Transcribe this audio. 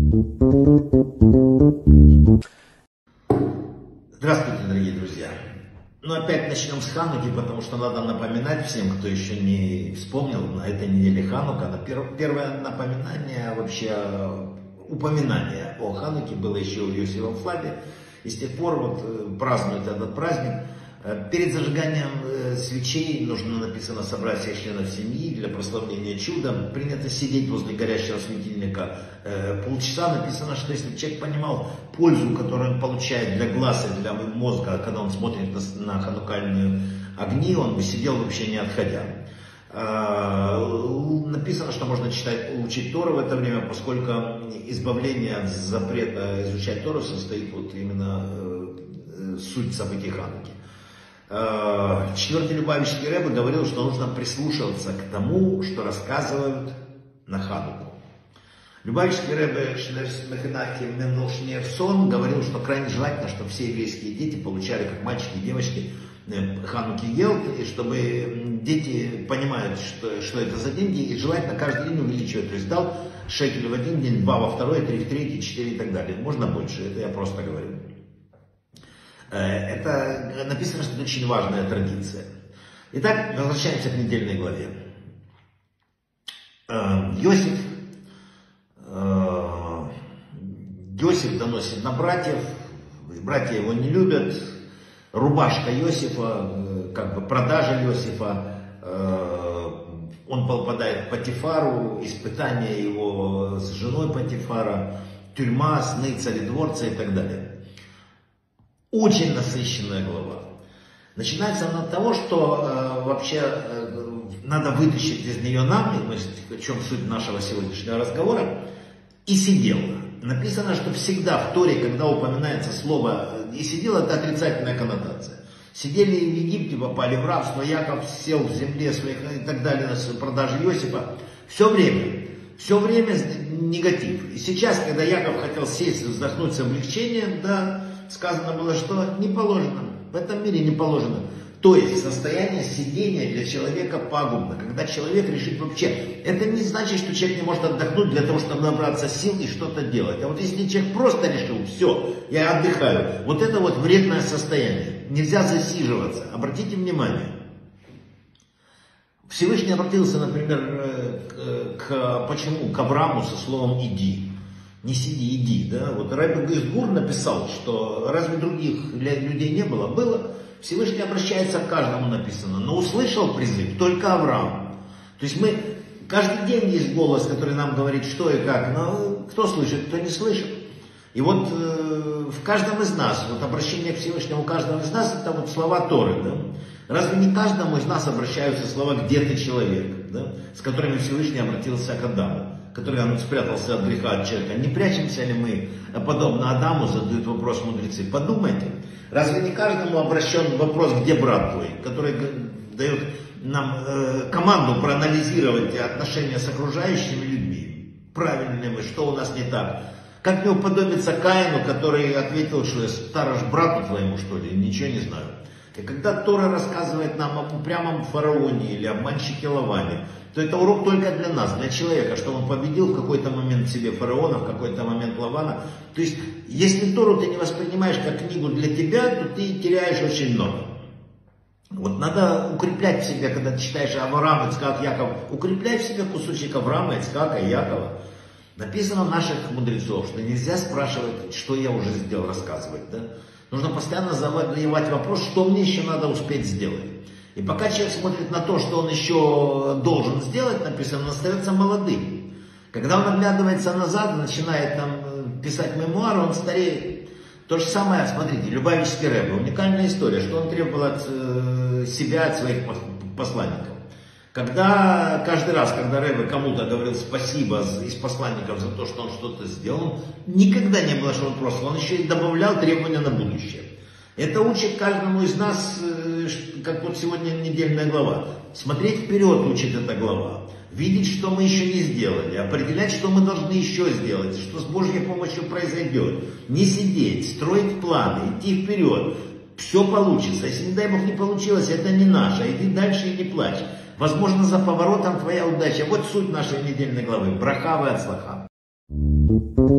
Здравствуйте, дорогие друзья. Ну, опять начнем с Хануки, потому что надо напоминать всем, кто еще не вспомнил, на этой неделе Ханука. Первое напоминание, вообще упоминание о Хануке было еще у Йосифа Флавия. И с тех пор вот празднуют этот праздник. Перед зажиганием свечей нужно, написано, собрать всех членов семьи для прославления чуда. Принято сидеть возле горящего светильника полчаса. Написано, что если человек понимал пользу, которую он получает для глаз и для мозга, когда он смотрит на ханукальные огни, он бы сидел вообще не отходя. Написано, что можно учить Тору в это время, поскольку избавление от запрета изучать Тору состоит вот именно суть событий Хануки. Четвертый Любавичский Ребе говорил, что нужно прислушиваться к тому, что рассказывают на Хануку. Любавичский Ребе Мехенахи Менел Шнеерсон говорил, что крайне желательно, чтобы все еврейские дети получали, как мальчики и девочки, Хануки Гелт, и чтобы дети понимают, что это за деньги, и желательно каждый день увеличивать. То есть дал шекель в один день, 2 во второй, 3 в третий, 4 и так далее. Можно больше, это я просто говорю. Это написано, что это очень важная традиция. Итак, возвращаемся к недельной главе. Йосиф доносит на братьев, братья его не любят. Рубашка Йосифа, как бы продажа Йосифа, он попадает к Потифару, испытание его с женой Потифара, тюрьма, сны царедворца и так далее. Очень насыщенная глава. Начинается она от того, что вообще надо вытащить из нее нам, в чем суть нашего сегодняшнего разговора, и сидела. Написано, что всегда в Торе, когда упоминается слово «и сидел», это отрицательная коннотация. Сидели в Египте, попали в рабство, Яков сел в земле своих и так далее, на продаже Иосифа. Все время негатив. И сейчас, когда Яков хотел сесть, вздохнуть с облегчением, да, сказано было, что не положено, в этом мире не положено. То есть состояние сидения для человека пагубно. Когда человек решит вообще, это не значит, что человек не может отдохнуть для того, чтобы набраться сил и что-то делать. А вот если человек просто решил, все, я отдыхаю, вот это вот вредное состояние. Нельзя засиживаться. Обратите внимание. Всевышний обратился, например, к Аврааму со словом «иди». Не сиди, иди. Да? Вот Рабби Гизгур написал, что разве других людей не было? Было. Всевышний обращается к каждому, написано. Но услышал призыв только Авраам. То есть мы, каждый день есть голос, который нам говорит, что и как. Но кто слышит, кто не слышит. И вот в каждом из нас, вот обращение к Всевышнему каждого из нас, это вот слова Торы. Да? Разве не каждому из нас обращаются слова «где ты, человек», да? С которыми Всевышний обратился к Адаму, который он спрятался от греха, от человека. Не прячемся ли мы, подобно Адаму, задают вопрос мудрецы? Подумайте, разве не каждому обращен вопрос «где брат твой», который дает нам команду проанализировать отношения с окружающими людьми? Правильно ли мы, что у нас не так? Как мне уподобиться Каину, который ответил, что я сторож брату твоему, что ли, ничего не знаю. И когда Тора рассказывает нам об упрямом фараоне или обманщике Лаване, то это урок только для нас, для человека, что он победил в какой-то момент себе фараона, в какой-то момент Лавана. То есть, если Тору ты не воспринимаешь как книгу для тебя, то ты теряешь очень много. Вот надо укреплять в себе, когда ты читаешь Авраам, Ицхак, Яков, укрепляй в себе кусочек Авраама, Ицхака и Якова. Написано у наших мудрецов, что нельзя спрашивать, что я уже сделал, рассказывать, да? Нужно постоянно задавать вопрос, что мне еще надо успеть сделать. И пока человек смотрит на то, что он еще должен сделать, написано, он остается молодым. Когда он оглядывается назад, начинает там писать мемуары, он стареет. То же самое, смотрите, Любавичский Ребе, уникальная история, что он требовал от себя, от своих посланников. Когда каждый раз, когда Ребе кому-то говорил спасибо из посланников за то, что он что-то сделал, никогда не было, что он просто, он еще и добавлял требования на будущее. Это учит каждому из нас, как вот сегодня недельная глава. Смотреть вперед учит эта глава. Видеть, что мы еще не сделали. Определять, что мы должны еще сделать. Что с Божьей помощью произойдет. Не сидеть, строить планы, идти вперед. Все получится. Если, не дай Бог, не получилось, это не наше. Иди дальше и не плачь. Возможно, за поворотом твоя удача. Вот суть нашей недельной главы. Браха ве ацлаха.